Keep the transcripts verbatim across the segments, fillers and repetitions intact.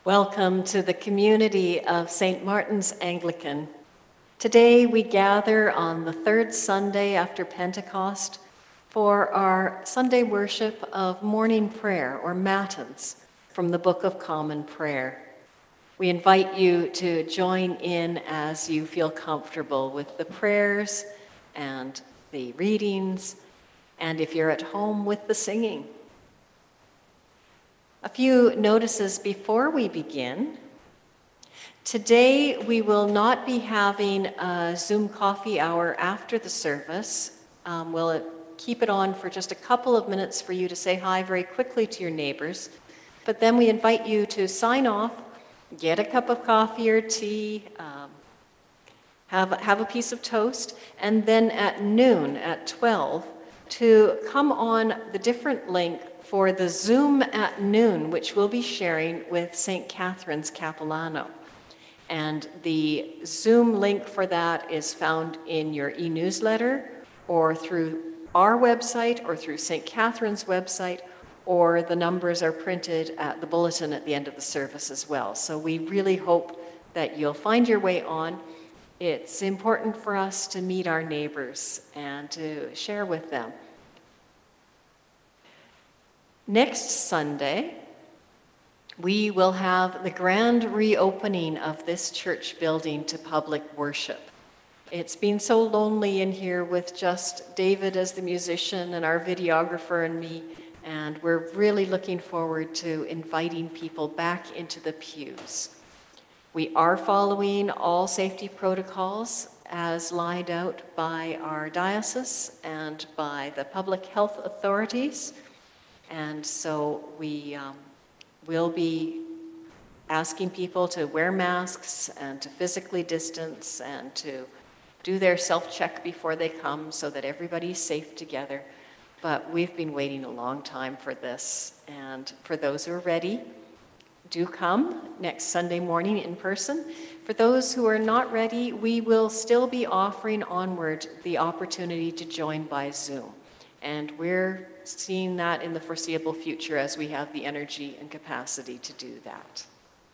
Welcome to the community of Saint Martin's Anglican. Today we gather on the third Sunday after Pentecost for our Sunday worship of morning prayer, or Matins, from the Book of Common Prayer. We invite you to join in as you feel comfortable with the prayers and the readings, and if you're at home, with the singing. A few notices before we begin. Today we will not be having a Zoom coffee hour after the service. Um, we'll keep it on for just a couple of minutes for you to say hi very quickly to your neighbors. But then we invite you to sign off, get a cup of coffee or tea, um, have, have a piece of toast, and then at noon, at twelve, to come on the different link for the Zoom at noon, which we'll be sharing with Saint Catherine's Capilano. And the Zoom link for that is found in your e-newsletter, or through our website, or through Saint Catherine's website, or the numbers are printed at the bulletin at the end of the service as well. So we really hope that you'll find your way on. It's important for us to meet our neighbors and to share with them. Next Sunday, we will have the grand reopening of this church building to public worship. It's been so lonely in here with just David as the musician and our videographer and me, and we're really looking forward to inviting people back into the pews. We are following all safety protocols as laid out by our diocese and by the public health authorities. And so we um, will be asking people to wear masks and to physically distance and to do their self-check before they come so that everybody's safe together. But we've been waiting a long time for this. And for those who are ready, do come next Sunday morning in person. For those who are not ready, we will still be offering onward the opportunity to join by Zoom. And we're seeing that in the foreseeable future as we have the energy and capacity to do that.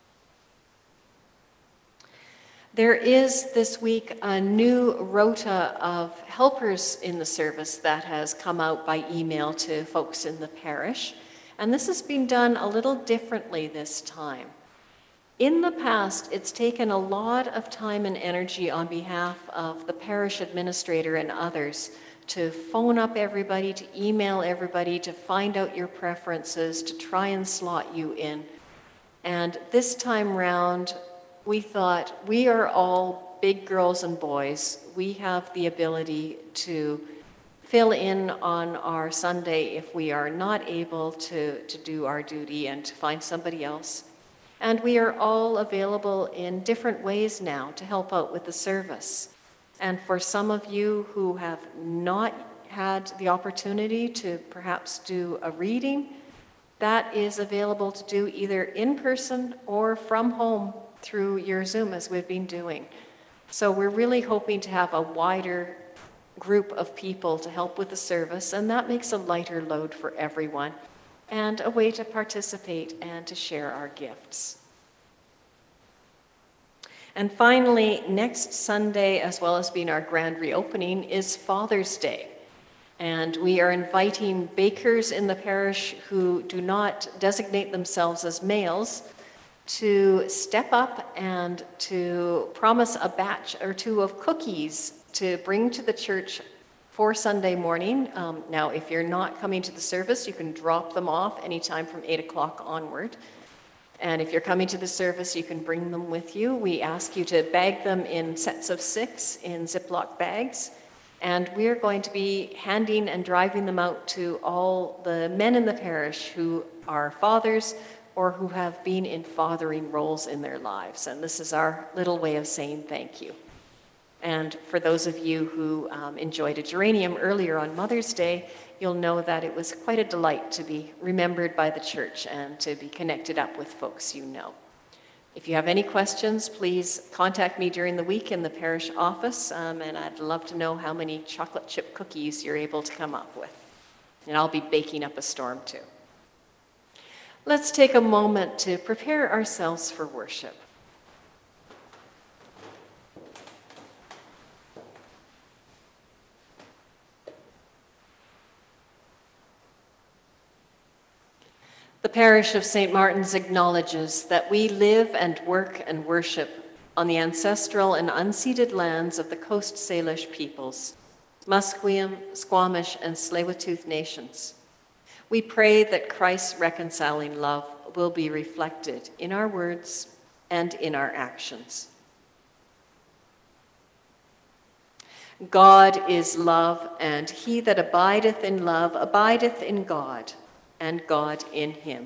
There is this week a new rota of helpers in the service that has come out by email to folks in the parish. And this has been done a little differently this time. In the past, it's taken a lot of time and energy on behalf of the parish administrator and others to phone up everybody, to email everybody, to find out your preferences, to try and slot you in. And this time round, we thought, we are all big girls and boys. We have the ability to fill in on our Sunday if we are not able to, to do our duty and to find somebody else. And we are all available in different ways now to help out with the service. And for some of you who have not had the opportunity to perhaps do a reading, that is available to do either in person or from home through your Zoom, as we've been doing. So we're really hoping to have a wider group of people to help with the service, and that makes a lighter load for everyone, and a way to participate and to share our gifts. And finally, next Sunday, as well as being our grand reopening, is Father's Day. And we are inviting bakers in the parish who do not designate themselves as males to step up and to promise a batch or two of cookies to bring to the church for Sunday morning. Um, now, if you're not coming to the service, you can drop them off anytime from eight o'clock onward. And if you're coming to the service, you can bring them with you. We ask you to bag them in sets of six in Ziploc bags. And we're going to be handing and driving them out to all the men in the parish who are fathers or who have been in fathering roles in their lives. And this is our little way of saying thank you. And for those of you who um, enjoyed a geranium earlier on Mother's Day, you'll know that it was quite a delight to be remembered by the church and to be connected up with folks you know. If you have any questions, please contact me during the week in the parish office, um, and I'd love to know how many chocolate chip cookies you're able to come up with. And I'll be baking up a storm too. Let's take a moment to prepare ourselves for worship. The parish of Saint Martin's acknowledges that we live and work and worship on the ancestral and unceded lands of the Coast Salish peoples, Musqueam, Squamish, and Tsleil-Waututh nations. We pray that Christ's reconciling love will be reflected in our words and in our actions. God is love, and he that abideth in love abideth in God, and God in him.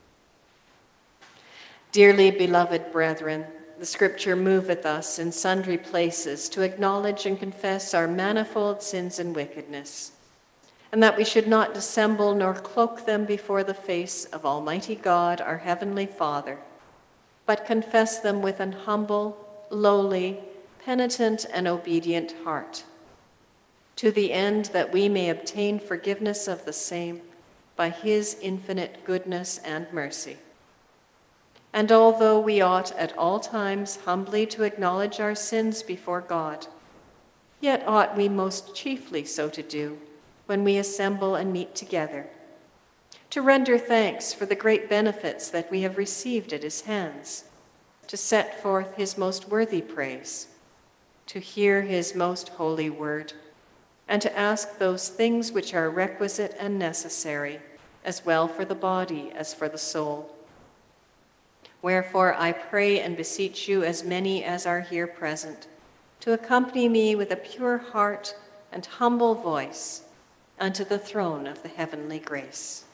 Dearly beloved brethren, the Scripture moveth us in sundry places to acknowledge and confess our manifold sins and wickedness, and that we should not dissemble nor cloak them before the face of Almighty God, our Heavenly Father, but confess them with an humble, lowly, penitent, and obedient heart, to the end that we may obtain forgiveness of the same by his infinite goodness and mercy. And although we ought at all times humbly to acknowledge our sins before God, yet ought we most chiefly so to do when we assemble and meet together, to render thanks for the great benefits that we have received at his hands, to set forth his most worthy praise, to hear his most holy word, and to ask those things which are requisite and necessary, as well for the body as for the soul. Wherefore I pray and beseech you, as many as are here present, to accompany me with a pure heart and humble voice unto the throne of the heavenly grace.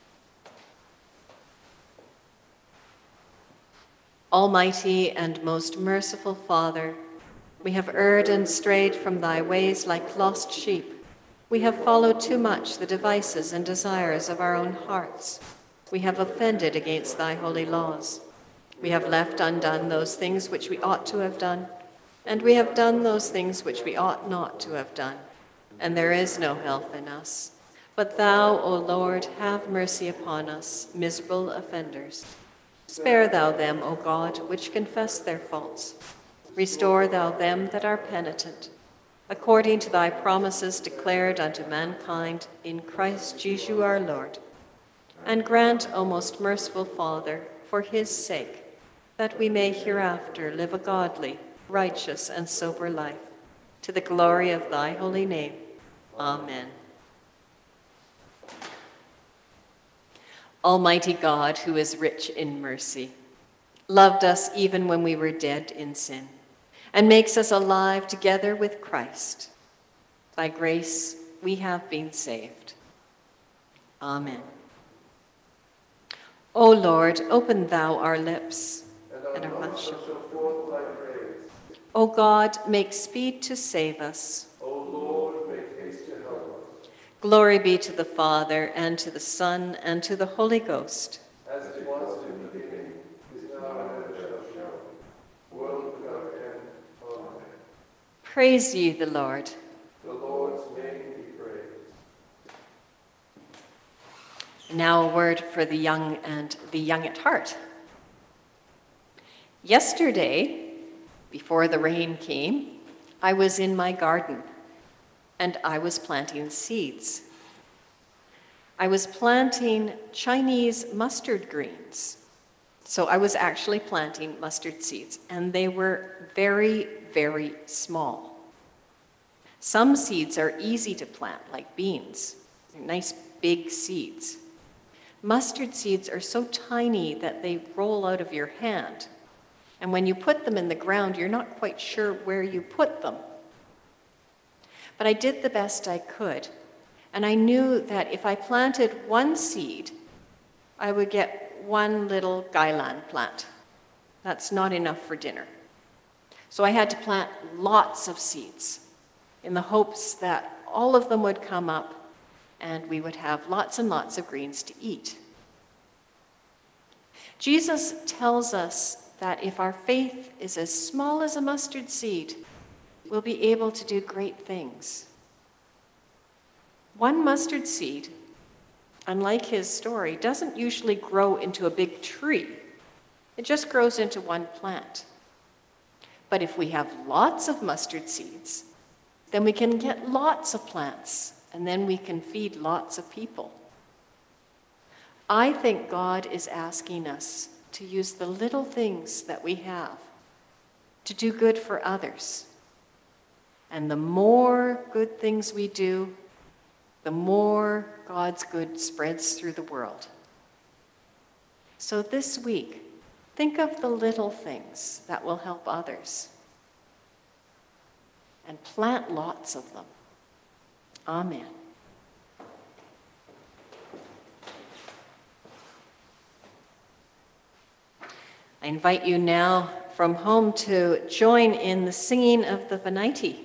Almighty and most merciful Father, we have erred and strayed from thy ways like lost sheep. We have followed too much the devices and desires of our own hearts. We have offended against thy holy laws. We have left undone those things which we ought to have done, and we have done those things which we ought not to have done. And there is no health in us. But thou, O Lord, have mercy upon us, miserable offenders. Spare thou them, O God, which confess their faults. Restore thou them that are penitent, according to thy promises declared unto mankind in Christ Jesus our Lord. And grant, O most merciful Father, for his sake, that we may hereafter live a godly, righteous, and sober life, to the glory of thy holy name. Amen. Almighty God, who is rich in mercy, loved us even when we were dead in sin, and makes us alive together with Christ. By grace we have been saved. Amen. O Lord, open thou our lips, and our mouth shall show forth thy praise. O God, make speed to save us. O Lord, make haste to help us. Glory be to the Father, and to the Son, and to the Holy Ghost. As it was in the beginning, is now, and ever shall be, world without end. Amen. Praise ye the Lord. The Lord's name be praised. Now a word for the young and the young at heart. Yesterday, before the rain came, I was in my garden and I was planting seeds. I was planting Chinese mustard greens. So I was actually planting mustard seeds, and they were very, very small. Some seeds are easy to plant, like beans. They're nice big seeds. Mustard seeds are so tiny that they roll out of your hand. And when you put them in the ground, you're not quite sure where you put them. But I did the best I could. And I knew that if I planted one seed, I would get one little gailan plant. That's not enough for dinner. So I had to plant lots of seeds in the hopes that all of them would come up and we would have lots and lots of greens to eat. Jesus tells us that if our faith is as small as a mustard seed, we'll be able to do great things. One mustard seed unlike his story, doesn't usually grow into a big tree. It just grows into one plant. But if we have lots of mustard seeds, then we can get lots of plants, and then we can feed lots of people. I think God is asking us to use the little things that we have to do good for others. And the more good things we do, the more God's good spreads through the world. So this week, think of the little things that will help others and plant lots of them. Amen. I invite you now from home to join in the singing of the Venite.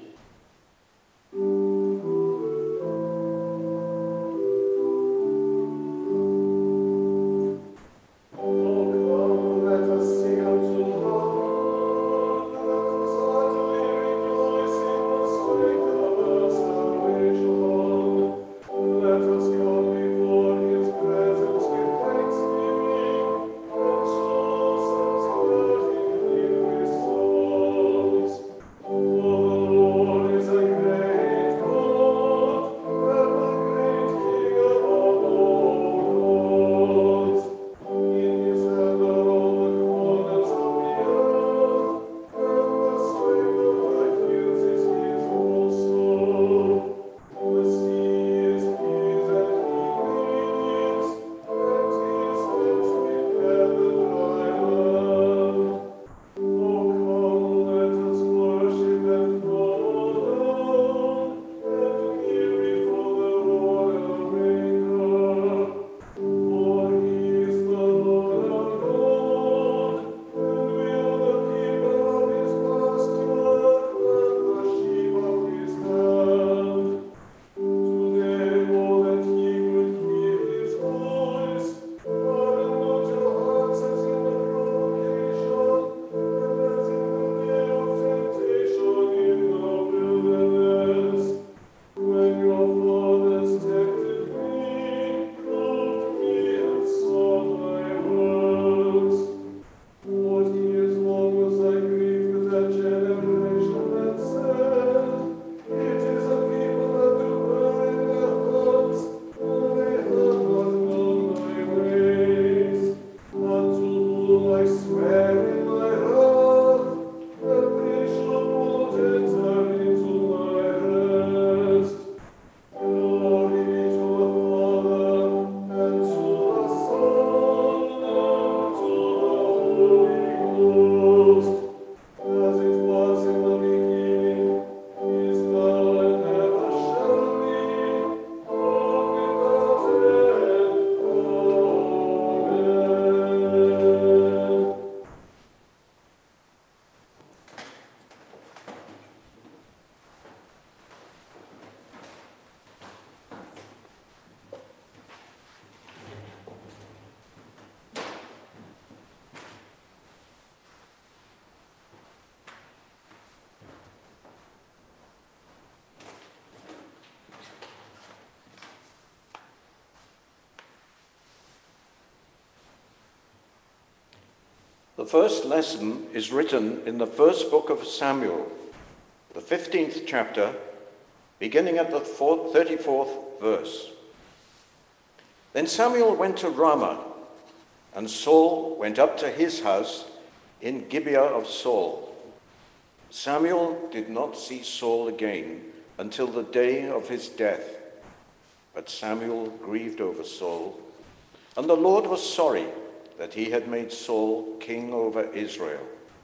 The first lesson is written in the first book of Samuel, the fifteenth chapter, beginning at the thirty-fourth verse. Then Samuel went to Ramah, and Saul went up to his house in Gibeah of Saul. Samuel did not see Saul again until the day of his death, but Samuel grieved over Saul, and the Lord was sorry that he had made Saul king over Israel.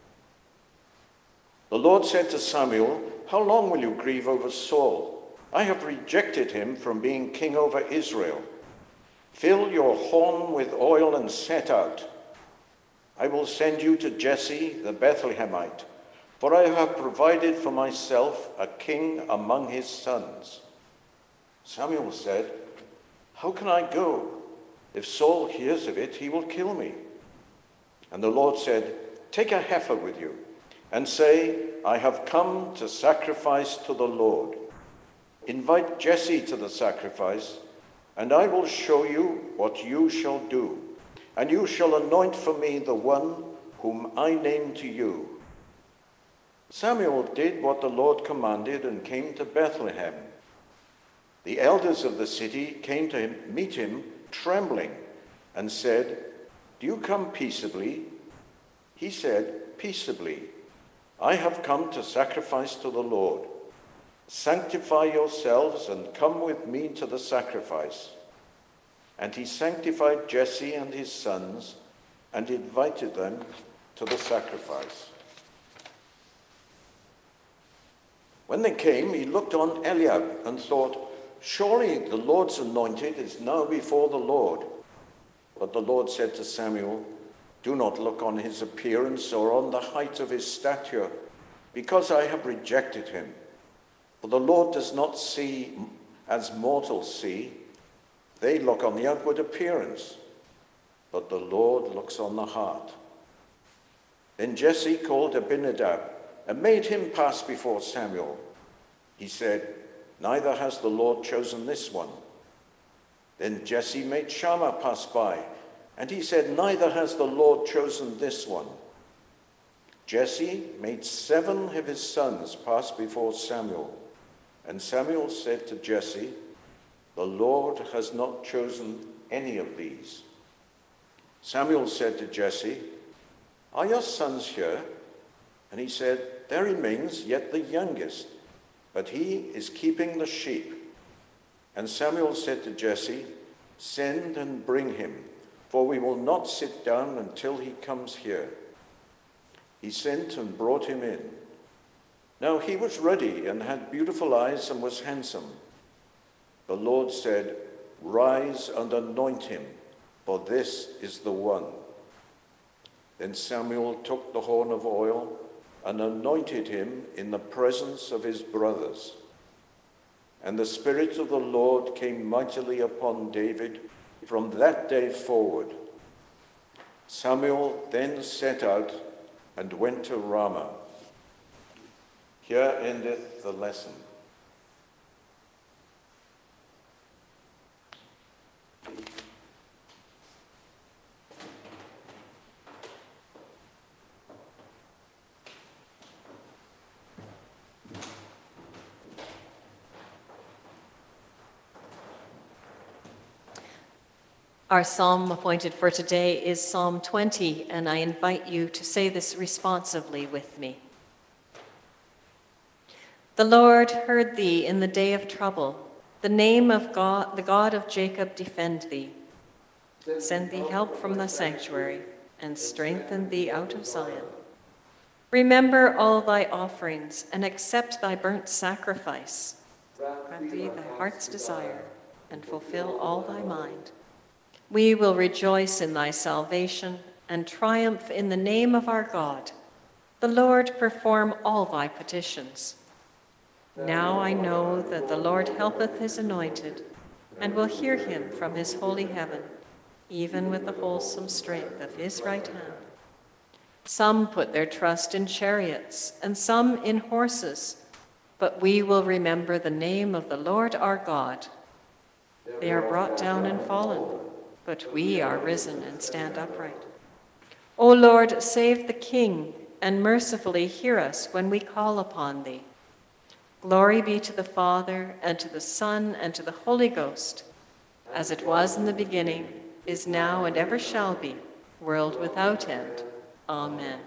The Lord said to Samuel, "How long will you grieve over Saul? I have rejected him from being king over Israel. Fill your horn with oil and set out. I will send you to Jesse the Bethlehemite, for I have provided for myself a king among his sons." Samuel said, "How can I go? If Saul hears of it, he will kill me." And the Lord said, "Take a heifer with you, and say, 'I have come to sacrifice to the Lord.' Invite Jesse to the sacrifice, and I will show you what you shall do, and you shall anoint for me the one whom I name to you." Samuel did what the Lord commanded and came to Bethlehem. The elders of the city came to him, meet him trembling, and said, "Do you come peaceably?" He said, "Peaceably. I have come to sacrifice to the Lord. Sanctify yourselves and come with me to the sacrifice." And he sanctified Jesse and his sons and invited them to the sacrifice. When they came, he looked on Eliab and thought, "Surely the Lord's anointed is now before the Lord." But the Lord said to Samuel, "Do not look on his appearance or on the height of his stature, because I have rejected him. For the Lord does not see as mortals see. They look on the outward appearance, but the Lord looks on the heart." Then Jesse called Abinadab and made him pass before Samuel. He said, "Neither has the Lord chosen this one." Then Jesse made Shammah pass by, and he said, "Neither has the Lord chosen this one." Jesse made seven of his sons pass before Samuel, and Samuel said to Jesse, "The Lord has not chosen any of these." Samuel said to Jesse, "Are your sons here?" And he said, "There remains yet the youngest, but he is keeping the sheep." And Samuel said to Jesse, "Send and bring him, for we will not sit down until he comes here." He sent and brought him in. Now he was ruddy and had beautiful eyes and was handsome. The Lord said, "Rise and anoint him, for this is the one." Then Samuel took the horn of oil and anointed him in the presence of his brothers. And the Spirit of the Lord came mightily upon David from that day forward. Samuel then set out and went to Ramah. Here endeth the lesson. Our psalm appointed for today is Psalm twenty, and I invite you to say this responsively with me. The Lord heard thee in the day of trouble. The name of God, the God of Jacob, defend thee. Send thee help from the sanctuary, and strengthen thee out of Zion. Remember all thy offerings, and accept thy burnt sacrifice. Grant thee thy heart's desire, and fulfill all thy mind. We will rejoice in thy salvation and triumph in the name of our God. The Lord perform all thy petitions. Now I know that the Lord helpeth his anointed, and will hear him from his holy heaven, even with the wholesome strength of his right hand. Some put their trust in chariots, and some in horses, but we will remember the name of the Lord our God. They are brought down and fallen, but we are risen and stand upright. O Lord, save the King, and mercifully hear us when we call upon thee. Glory be to the Father, and to the Son, and to the Holy Ghost, as it was in the beginning, is now, and ever shall be, world without end. Amen.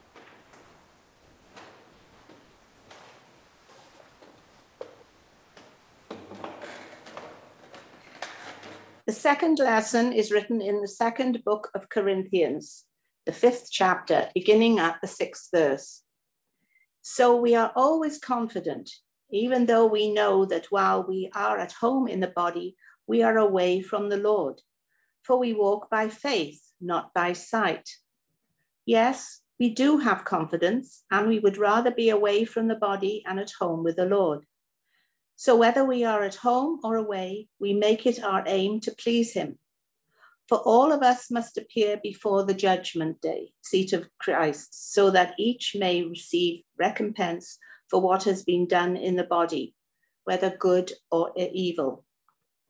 The second lesson is written in the second book of Corinthians, the fifth chapter, beginning at the sixth verse. So we are always confident, even though we know that while we are at home in the body, we are away from the Lord. For we walk by faith, not by sight. Yes, we do have confidence, and we would rather be away from the body and at home with the Lord. So whether we are at home or away, we make it our aim to please him. For all of us must appear before the judgment day, seat of Christ, so that each may receive recompense for what has been done in the body, whether good or evil.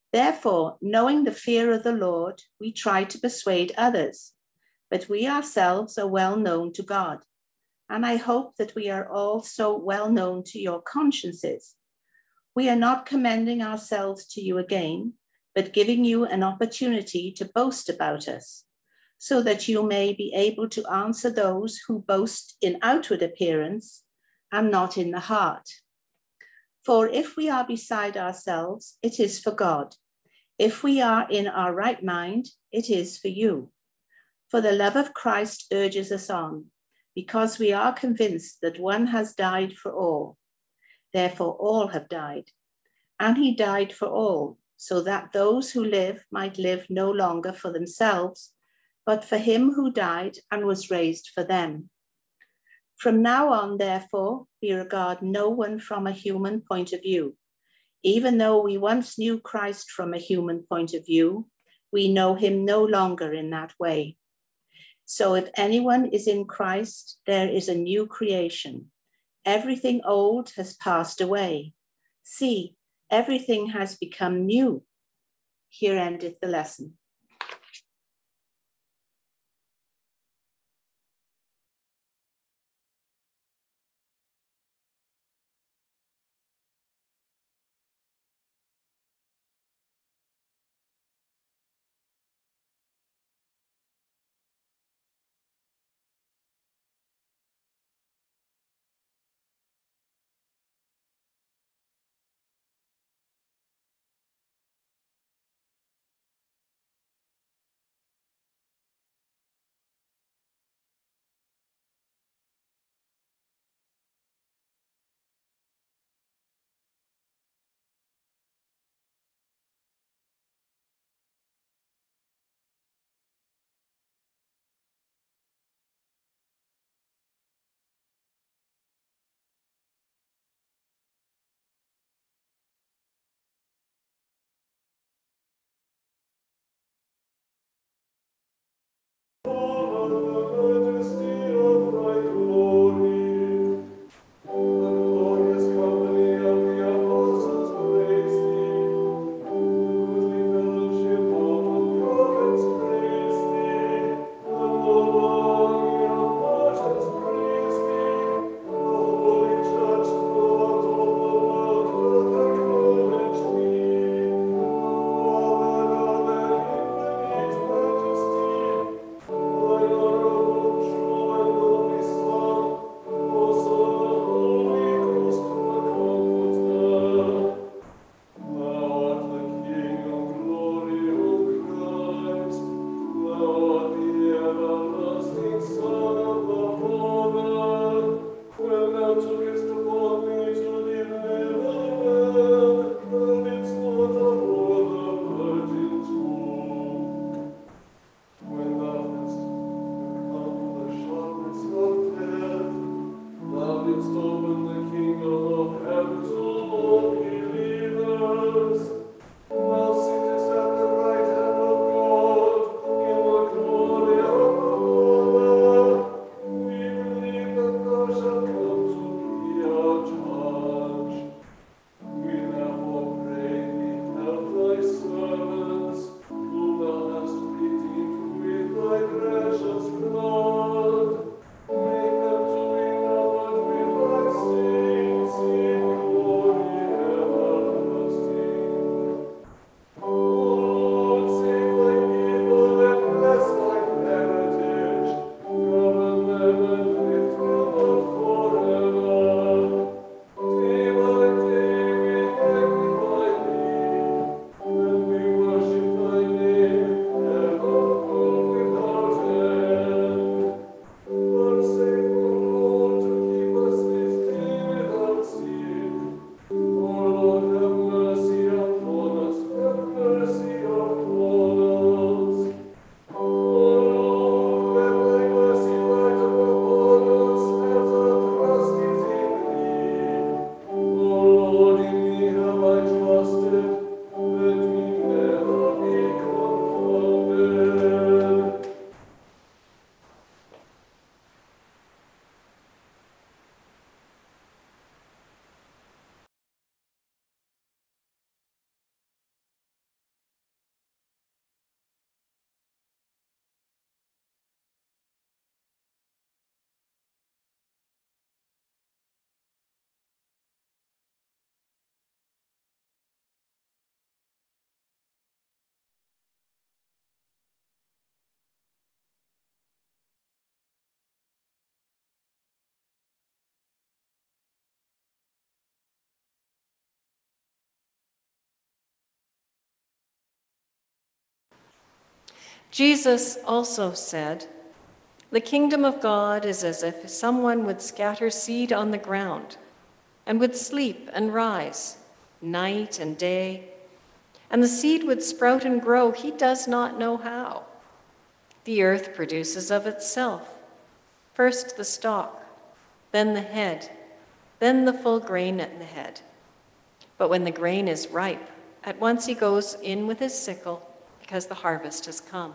Therefore, knowing the fear of the Lord, we try to persuade others, but we ourselves are well known to God. And I hope that we are also well known to your consciences. We are not commending ourselves to you again, but giving you an opportunity to boast about us, so that you may be able to answer those who boast in outward appearance and not in the heart. For if we are beside ourselves, it is for God. If we are in our right mind, it is for you. For the love of Christ urges us on, because we are convinced that one has died for all. Therefore, all have died. And he died for all, so that those who live might live no longer for themselves, but for him who died and was raised for them. From now on, therefore, we regard no one from a human point of view. Even though we once knew Christ from a human point of view, we know him no longer in that way. So if anyone is in Christ, there is a new creation. Everything old has passed away. See, everything has become new. Here endeth the lesson. Jesus also said, "The kingdom of God is as if someone would scatter seed on the ground and would sleep and rise night and day, and the seed would sprout and grow. He does not know how. The earth produces of itself, first the stalk, then the head, then the full grain in the head. But when the grain is ripe, at once he goes in with his sickle, because the harvest has come."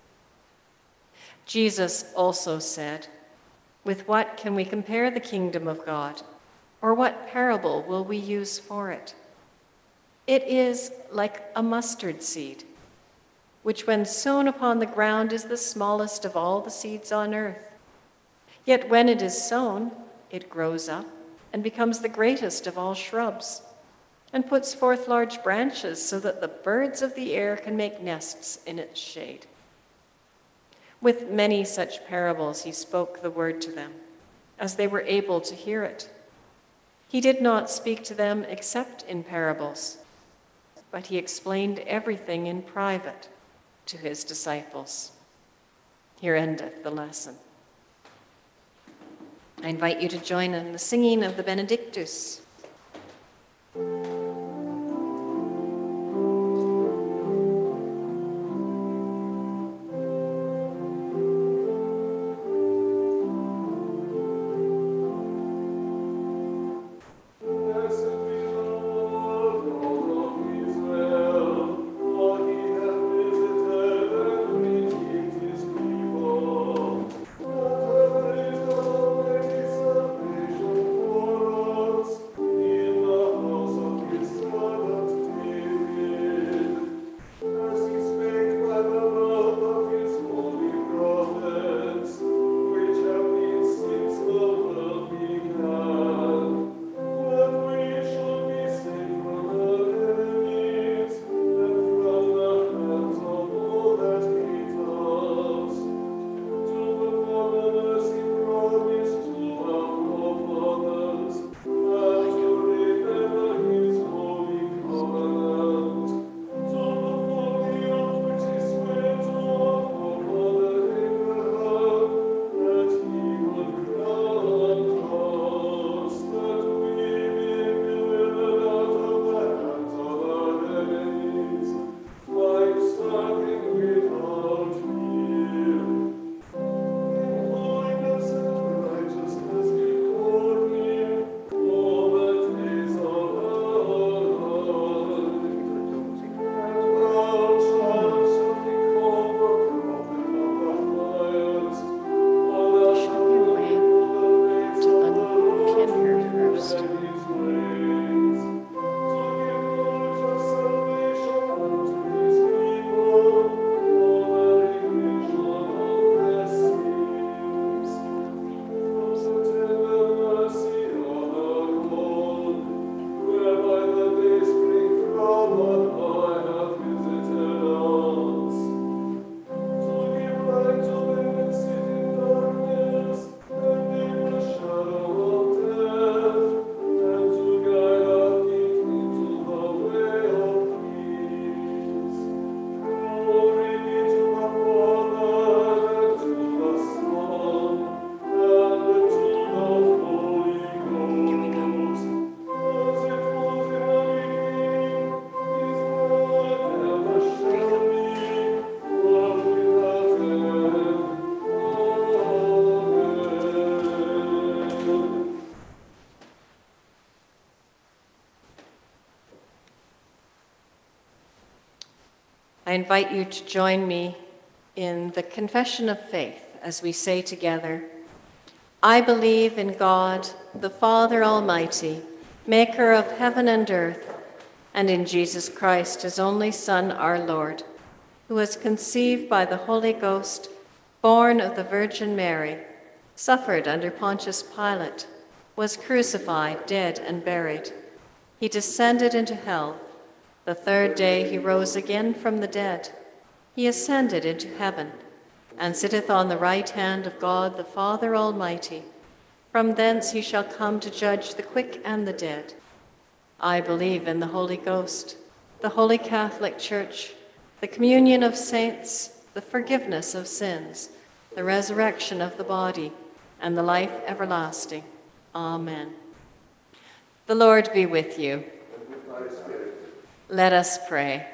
Jesus also said, "With what can we compare the kingdom of God? Or what parable will we use for it? It is like a mustard seed, which when sown upon the ground is the smallest of all the seeds on earth. Yet when it is sown, it grows up and becomes the greatest of all shrubs, and puts forth large branches so that the birds of the air can make nests in its shade." With many such parables he spoke the word to them, as they were able to hear it. He did not speak to them except in parables, but he explained everything in private to his disciples. Here endeth the lesson. I invite you to join in the singing of the Benedictus. I invite you to join me in the confession of faith as we say together, "I believe in God, the Father Almighty, maker of heaven and earth, and in Jesus Christ, his only Son, our Lord, who was conceived by the Holy Ghost, born of the Virgin Mary, suffered under Pontius Pilate, was crucified, dead, and buried. He descended into hell. The third day he rose again from the dead. He ascended into heaven, and sitteth on the right hand of God the Father Almighty. From thence he shall come to judge the quick and the dead. I believe in the Holy Ghost, the Holy Catholic Church, the communion of saints, the forgiveness of sins, the resurrection of the body, and the life everlasting. Amen. The Lord be with you. And with thy spirit. Let us pray.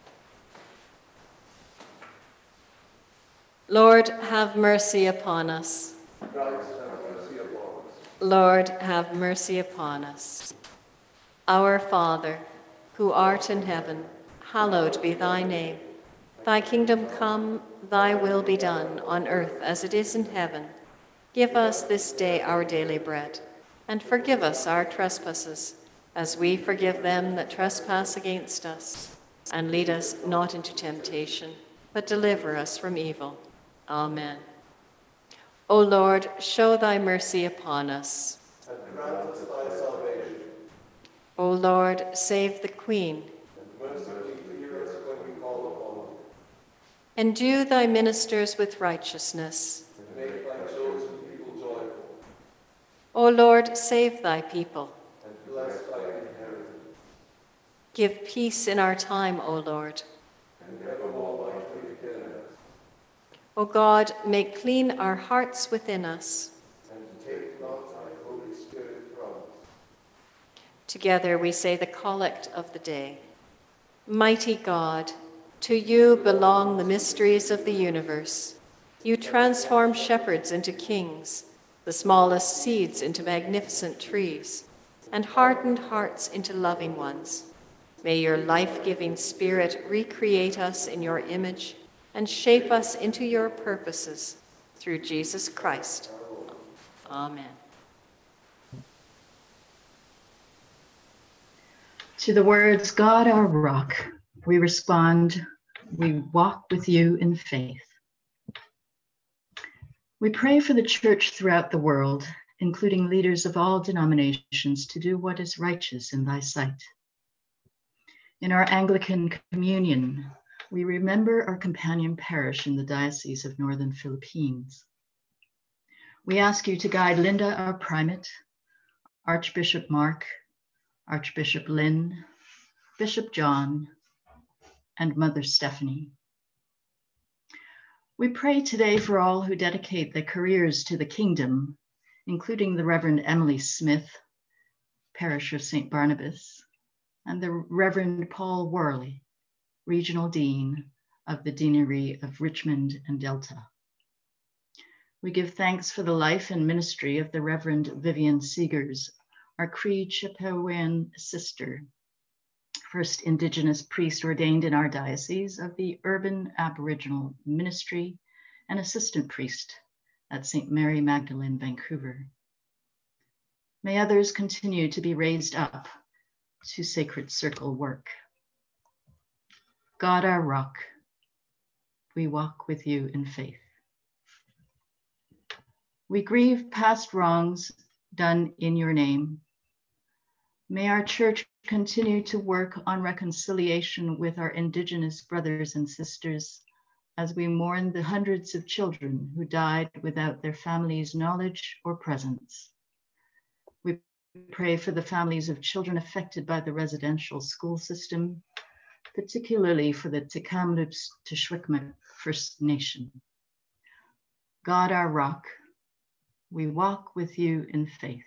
Lord, have mercy upon us. Christ, have mercy upon us. Lord, have mercy upon us. Our Father, who art in heaven, hallowed be thy name. Thy kingdom come, thy will be done, on earth as it is in heaven. Give us this day our daily bread, and forgive us our trespasses, as we forgive them that trespass against us. And lead us not into temptation, but deliver us from evil. Amen. O Lord, show thy mercy upon us. And grant us thy salvation. O Lord, save the Queen. And mercifully hear us when we call upon thee. Endue thy ministers with righteousness. And make thy chosen people joyful. O Lord, save thy people. And bless thy inheritance. Give peace in our time, O Lord. And evermore lightly within us. O God, make clean our hearts within us. And take not thy Holy Spirit from us. Together we say the collect of the day. Mighty God, to you belong the mysteries of the universe. You transform shepherds into kings, the smallest seeds into magnificent trees, and hardened hearts into loving ones. May your life-giving Spirit recreate us in your image and shape us into your purposes through Jesus Christ. Amen. To the words, God our rock, we respond, we walk with you in faith. We pray for the church throughout the world, including leaders of all denominations, to do what is righteous in thy sight. In our Anglican communion, we remember our companion parish in the Diocese of Northern Philippines. We ask you to guide Linda, our primate, Archbishop Mark, Archbishop Lynn, Bishop John, and Mother Stephanie. We pray today for all who dedicate their careers to the kingdom, including the Reverend Emily Smith, Parish of Saint Barnabas, and the Reverend Paul Worley, Regional Dean of the Deanery of Richmond and Delta. We give thanks for the life and ministry of the Reverend Vivian Seegers, our Cree Chipewyan sister, first Indigenous priest ordained in our diocese of the Urban Aboriginal Ministry and assistant priest at Saint Mary Magdalene, Vancouver. May others continue to be raised up to sacred circle work. God our rock, we walk with you in faith. We grieve past wrongs done in your name. May our church continue to work on reconciliation with our Indigenous brothers and sisters as we mourn the hundreds of children who died without their families' knowledge or presence. We pray for the families of children affected by the residential school system, particularly for the Tk'emlúps Tshwéqúax First Nation. God our rock, we walk with you in faith.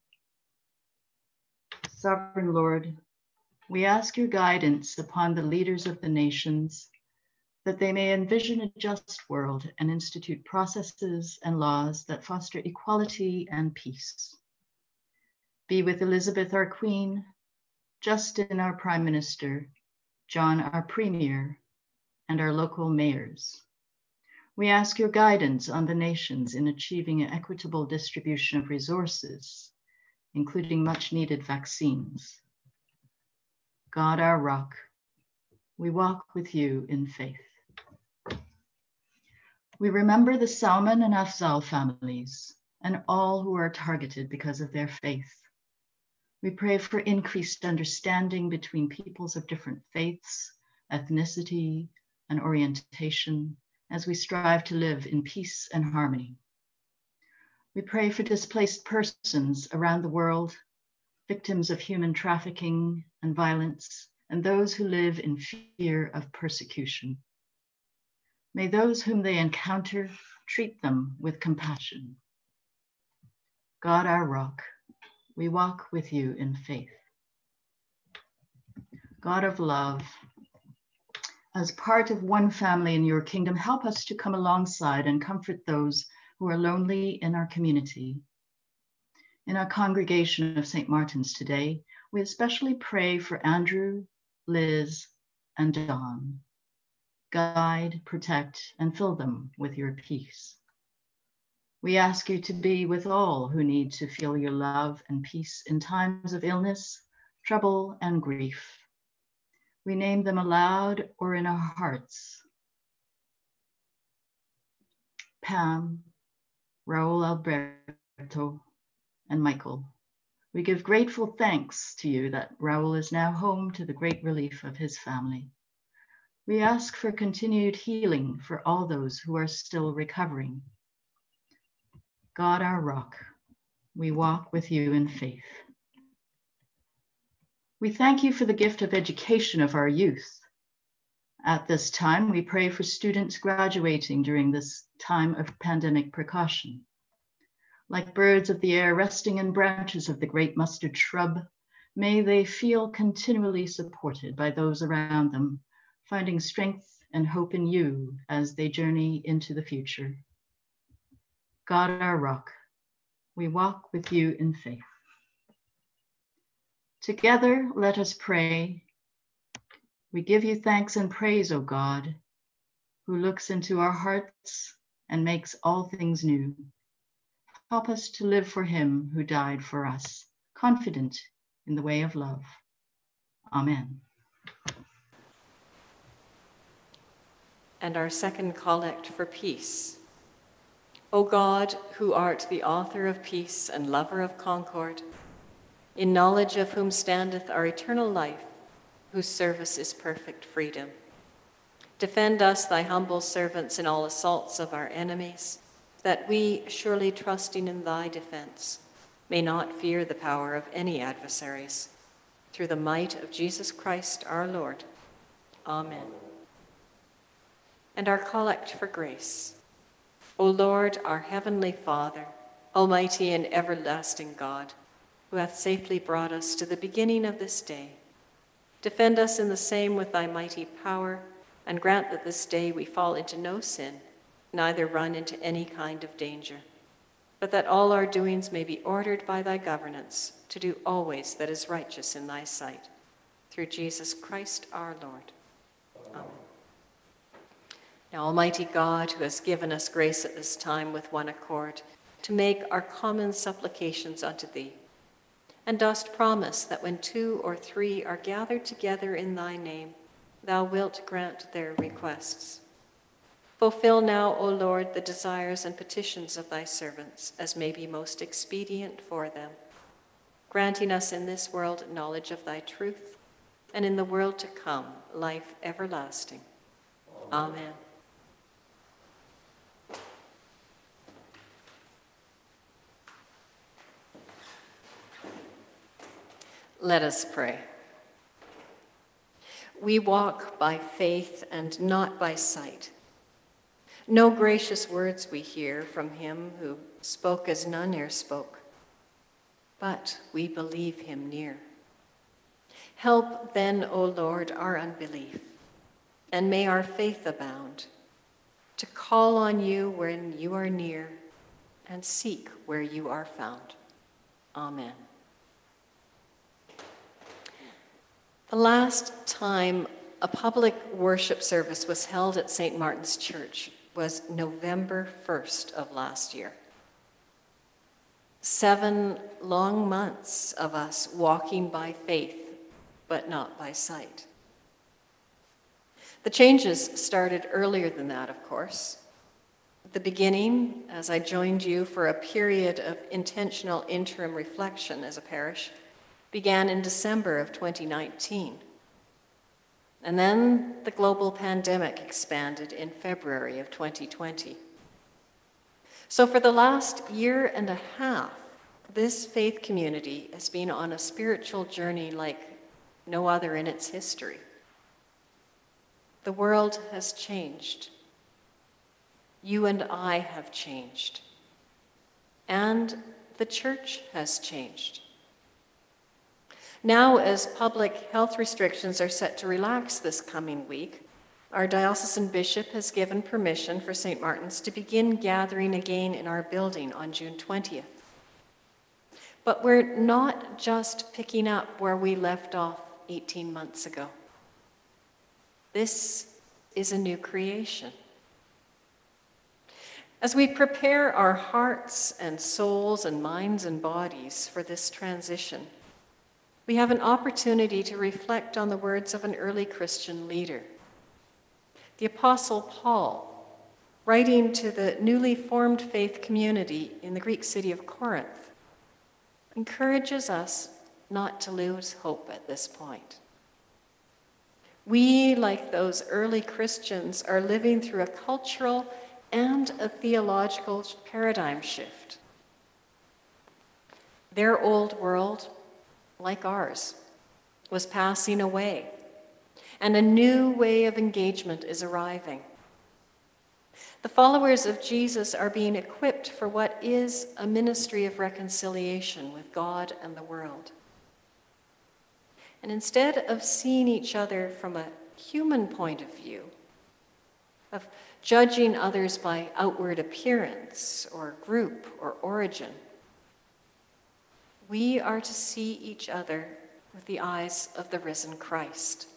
Sovereign Lord, we ask your guidance upon the leaders of the nations, that they may envision a just world and institute processes and laws that foster equality and peace. Be with Elizabeth, our Queen, Justin, our Prime Minister, John, our Premier, and our local mayors. We ask your guidance on the nations in achieving an equitable distribution of resources, including much needed vaccines. God our rock, we walk with you in faith. We remember the Salman and Afzal families and all who are targeted because of their faith. We pray for increased understanding between peoples of different faiths, ethnicity, and orientation as we strive to live in peace and harmony. We pray for displaced persons around the world, victims of human trafficking and violence, and those who live in fear of persecution. May those whom they encounter treat them with compassion. God, our rock, we walk with you in faith. God of love, as part of one family in your kingdom, help us to come alongside and comfort those who are lonely in our community. In our congregation of Saint Martin's today, we especially pray for Andrew, Liz, and Dawn. Guide, protect, and fill them with your peace. We ask you to be with all who need to feel your love and peace in times of illness, trouble, and grief. We name them aloud or in our hearts. Pam, Raul Alberto, and Michael. We give grateful thanks to you that Raul is now home to the great relief of his family. We ask for continued healing for all those who are still recovering. God, our rock, we walk with you in faith. We thank you for the gift of education of our youth. At this time, we pray for students graduating during this time of pandemic precaution. Like birds of the air resting in branches of the great mustard shrub, may they feel continually supported by those around them, finding strength and hope in you as they journey into the future. God, our rock, we walk with you in faith. Together, let us pray. We give you thanks and praise, O God, who looks into our hearts and makes all things new. Help us to live for him who died for us, confident in the way of love. Amen. And our second collect for peace. O God, who art the author of peace and lover of concord, in knowledge of whom standeth our eternal life, whose service is perfect freedom, defend us, thy humble servants, in all assaults of our enemies, that we, surely trusting in thy defense, may not fear the power of any adversaries. Through the might of Jesus Christ our Lord. Amen. And our collect for grace. O Lord, our heavenly Father, almighty and everlasting God, who hath safely brought us to the beginning of this day, defend us in the same with thy mighty power, and grant that this day we fall into no sin, neither run into any kind of danger, but that all our doings may be ordered by thy governance, to do always that is righteous in thy sight. Through Jesus Christ our Lord. Amen. Now, Almighty God, who has given us grace at this time with one accord, to make our common supplications unto thee, and dost promise that when two or three are gathered together in thy name, thou wilt grant their requests. Fulfill now, O Lord, the desires and petitions of thy servants, as may be most expedient for them, granting us in this world knowledge of thy truth, and in the world to come, life everlasting. Amen. Let us pray. We walk by faith and not by sight. No gracious words we hear from him who spoke as none e'er spoke, but we believe him near. Help then, O Lord, our unbelief, and may our faith abound, to call on you when you are near and seek where you are found. Amen. The last time a public worship service was held at Saint Martin's Church was November first of last year. Seven long months of us walking by faith, but not by sight. The changes started earlier than that, of course. At the beginning, as I joined you for a period of intentional interim reflection as a parish, began in December of twenty nineteen. And then the global pandemic expanded in February of twenty twenty. So for the last year and a half, this faith community has been on a spiritual journey like no other in its history. The world has changed. you and I have changed, and the church has changed. Now, as public health restrictions are set to relax this coming week, our diocesan bishop has given permission for Saint Martin's to begin gathering again in our building on June twentieth. But we're not just picking up where we left off eighteen months ago. This is a new creation. As we prepare our hearts and souls and minds and bodies for this transition, we have an opportunity to reflect on the words of an early Christian leader. The Apostle Paul, writing to the newly formed faith community in the Greek city of Corinth, encourages us not to lose hope at this point. We, like those early Christians, are living through a cultural and a theological paradigm shift. Their old world, like ours, was passing away, and a new way of engagement is arriving. The followers of Jesus are being equipped for what is a ministry of reconciliation with God and the world. And instead of seeing each other from a human point of view, of judging others by outward appearance or group or origin, we are to see each other with the eyes of the risen Christ.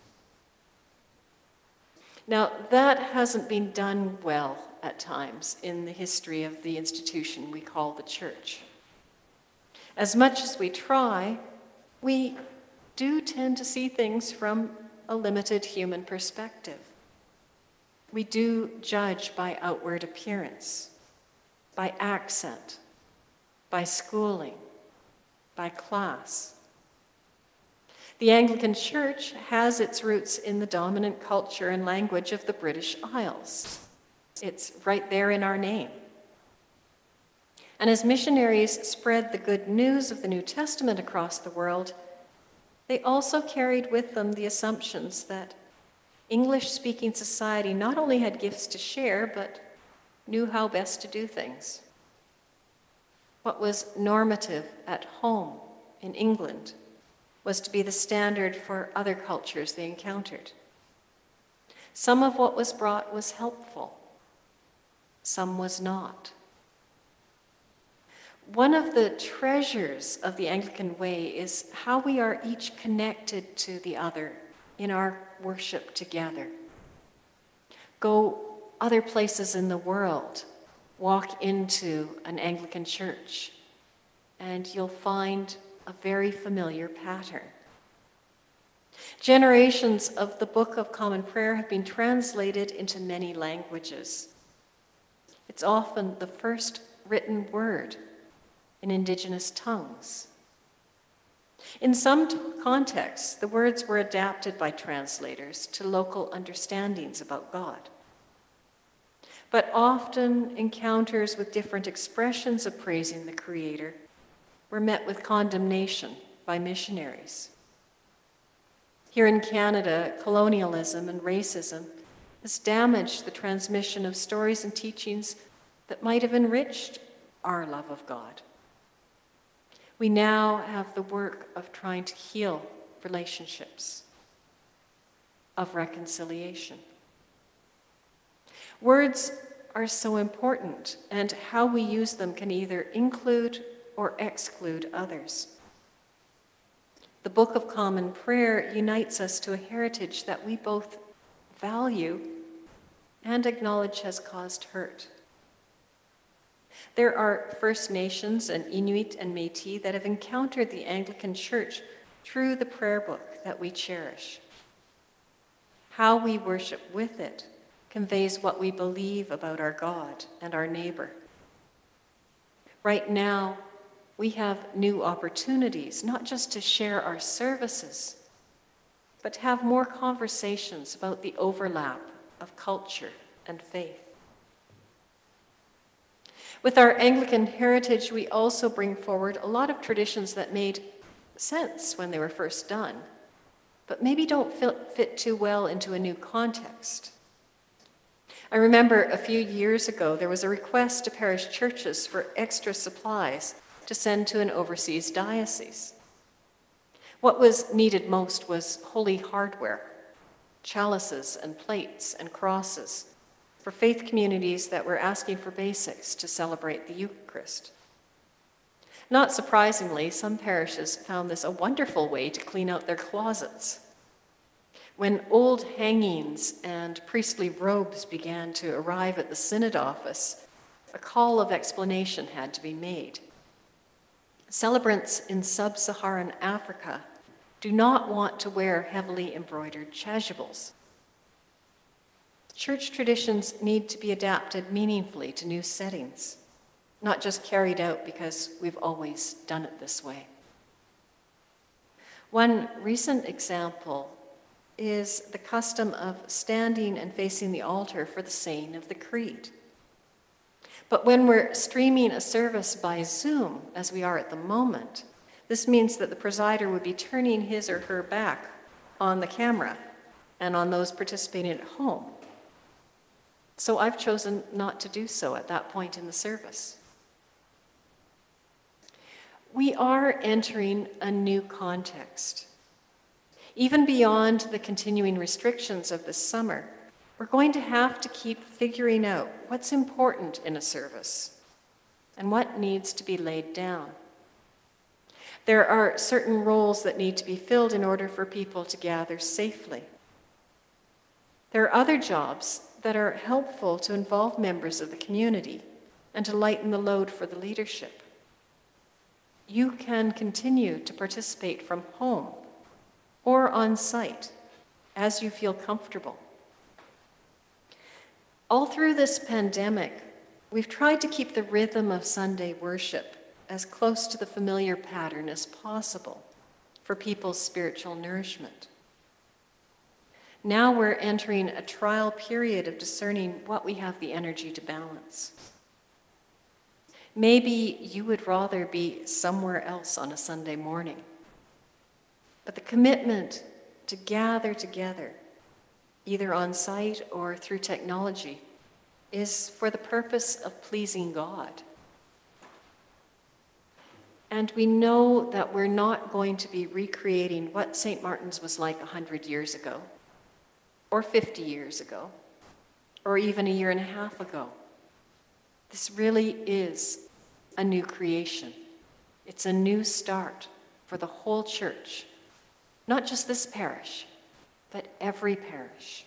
Now, that hasn't been done well at times in the history of the institution we call the church. As much as we try, we do tend to see things from a limited human perspective. We do judge by outward appearance, by accent, by schooling, by class. The Anglican Church has its roots in the dominant culture and language of the British Isles. It's right there in our name. And as missionaries spread the good news of the New Testament across the world, they also carried with them the assumptions that English-speaking society not only had gifts to share, but knew how best to do things. What was normative at home in England was to be the standard for other cultures they encountered. Some of what was brought was helpful, some was not. One of the treasures of the Anglican way is how we are each connected to the other in our worship together. Go other places in the world, walk into an Anglican church, and you'll find a very familiar pattern. Generations of the Book of Common Prayer have been translated into many languages. It's often the first written word in indigenous tongues. In some t- contexts, the words were adapted by translators to local understandings about God. But often encounters with different expressions of praising the Creator were met with condemnation by missionaries. Here in Canada, colonialism and racism has damaged the transmission of stories and teachings that might have enriched our love of God. We now have the work of trying to heal relationships, of reconciliation. Words are so important, and how we use them can either include or exclude others. The Book of Common Prayer unites us to a heritage that we both value and acknowledge has caused hurt. There are First Nations and Inuit and Métis that have encountered the Anglican Church through the prayer book that we cherish. How we worship with it conveys what we believe about our God and our neighbor. Right now, we have new opportunities, not just to share our services, but to have more conversations about the overlap of culture and faith. With our Anglican heritage, we also bring forward a lot of traditions that made sense when they were first done, but maybe don't fit, fit too well into a new context. I remember a few years ago, there was a request to parish churches for extra supplies to send to an overseas diocese. What was needed most was holy hardware, chalices and plates and crosses for faith communities that were asking for basics to celebrate the Eucharist. Not surprisingly, some parishes found this a wonderful way to clean out their closets. When old hangings and priestly robes began to arrive at the synod office, a call of explanation had to be made. Celebrants in sub-Saharan Africa do not want to wear heavily embroidered chasubles. Church traditions need to be adapted meaningfully to new settings, not just carried out because we've always done it this way. One recent example is the custom of standing and facing the altar for the saying of the creed. But when we're streaming a service by Zoom, as we are at the moment, this means that the presider would be turning his or her back on the camera and on those participating at home. So I've chosen not to do so at that point in the service. We are entering a new context. Even beyond the continuing restrictions of this summer, we're going to have to keep figuring out what's important in a service and what needs to be laid down. There are certain roles that need to be filled in order for people to gather safely. There are other jobs that are helpful to involve members of the community and to lighten the load for the leadership. You can continue to participate from home or on site as you feel comfortable. All through this pandemic, we've tried to keep the rhythm of Sunday worship as close to the familiar pattern as possible for people's spiritual nourishment. Now we're entering a trial period of discerning what we have the energy to balance. Maybe you would rather be somewhere else on a Sunday morning, but the commitment to gather together, either on site or through technology, is for the purpose of pleasing God. And we know that we're not going to be recreating what Saint Martin's was like a hundred years ago, or fifty years ago, or even a year and a half ago. This really is a new creation. It's a new start for the whole church, not just this parish, but every parish.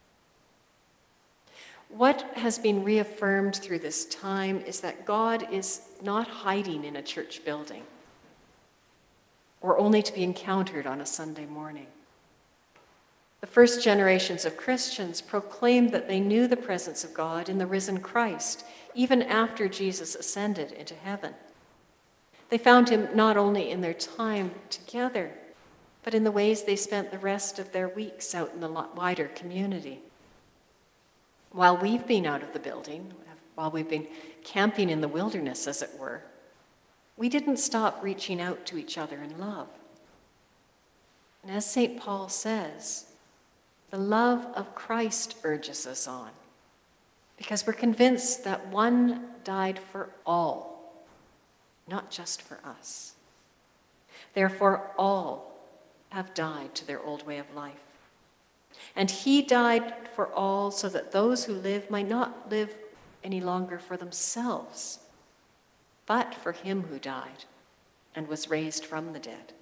What has been reaffirmed through this time is that God is not hiding in a church building or only to be encountered on a Sunday morning. The first generations of Christians proclaimed that they knew the presence of God in the risen Christ, even after Jesus ascended into heaven. They found him not only in their time together, but in the ways they spent the rest of their weeks out in the wider community. While we've been out of the building, while we've been camping in the wilderness, as it were, we didn't stop reaching out to each other in love. And as Saint Paul says, the love of Christ urges us on, because we're convinced that one died for all, not just for us. Therefore, all have died to their old way of life. And he died for all so that those who live might not live any longer for themselves, but for him who died and was raised from the dead.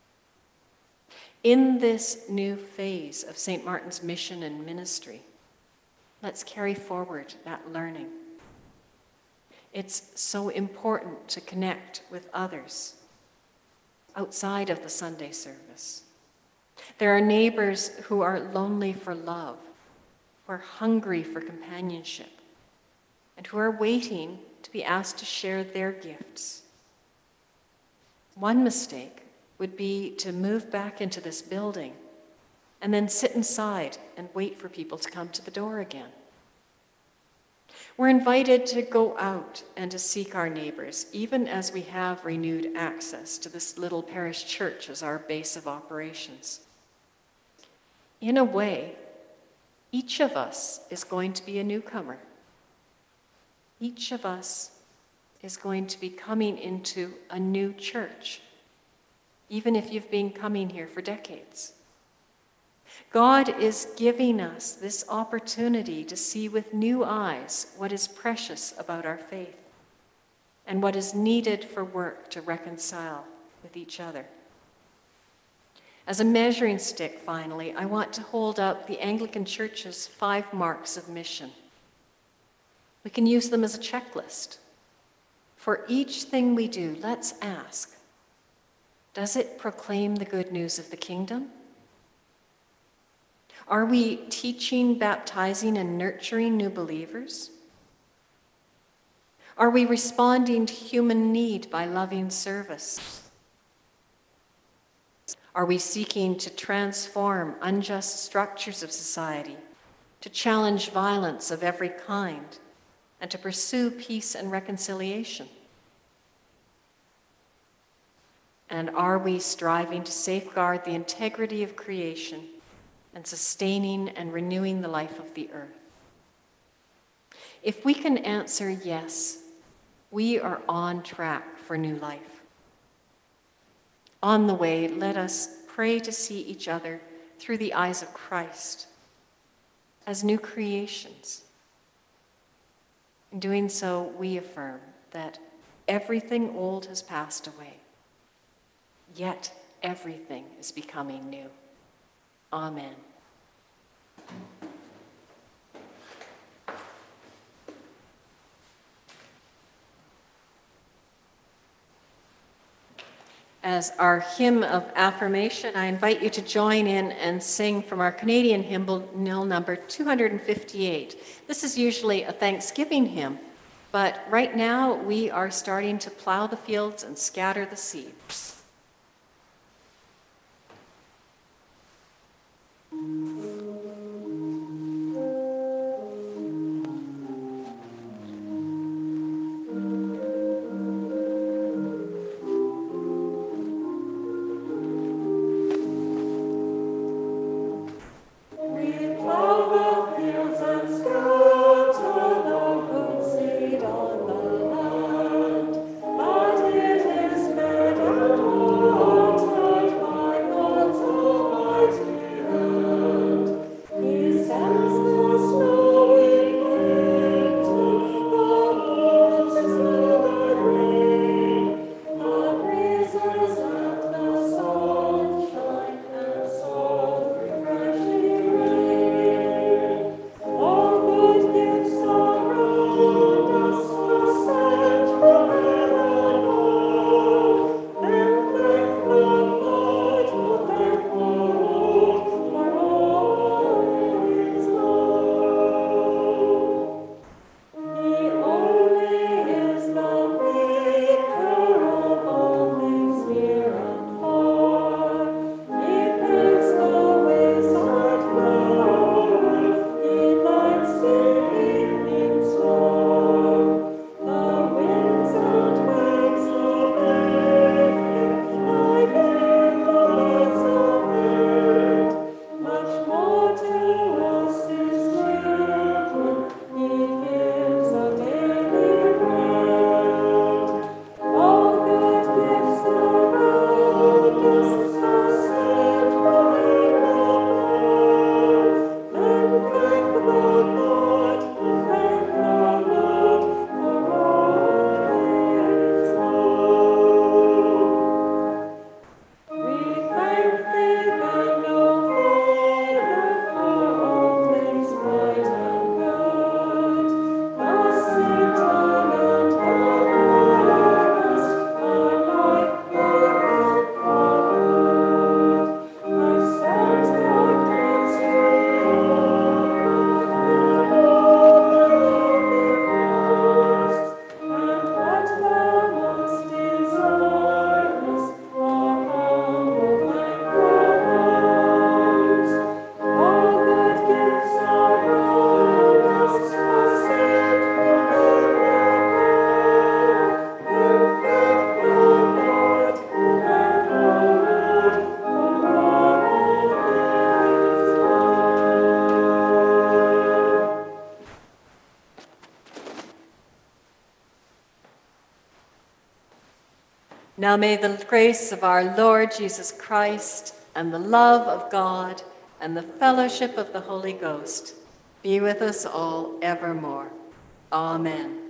In this new phase of Saint Martin's mission and ministry, let's carry forward that learning. It's so important to connect with others outside of the Sunday service. There are neighbors who are lonely for love, who are hungry for companionship, and who are waiting to be asked to share their gifts. One mistake would be to move back into this building and then sit inside and wait for people to come to the door again. We're invited to go out and to seek our neighbors, even as we have renewed access to this little parish church as our base of operations. In a way, Each of us is going to be a newcomer. Each of us is going to be coming into a new church, even if you've been coming here for decades. God is giving us this opportunity to see with new eyes what is precious about our faith and what is needed for work to reconcile with each other. As a measuring stick, finally, I want to hold up the Anglican Church's five marks of mission. We can use them as a checklist. For each thing we do, let's ask, does it proclaim the good news of the kingdom? Are we teaching, baptizing, and nurturing new believers? Are we responding to human need by loving service? Are we seeking to transform unjust structures of society, to challenge violence of every kind, and to pursue peace and reconciliation? And are we striving to safeguard the integrity of creation and sustaining and renewing the life of the earth? If we can answer yes, we are on track for new life. On the way, let us pray to see each other through the eyes of Christ as new creations. In doing so, we affirm that everything old has passed away, yet everything is becoming new. Amen. As our hymn of affirmation, I invite you to join in and sing from our Canadian hymnal number two hundred fifty-eight. This is usually a Thanksgiving hymn, but right now we are starting to plow the fields and scatter the seeds. Mighty hand. Now may the grace of our Lord Jesus Christ and the love of God and the fellowship of the Holy Ghost be with us all evermore. Amen.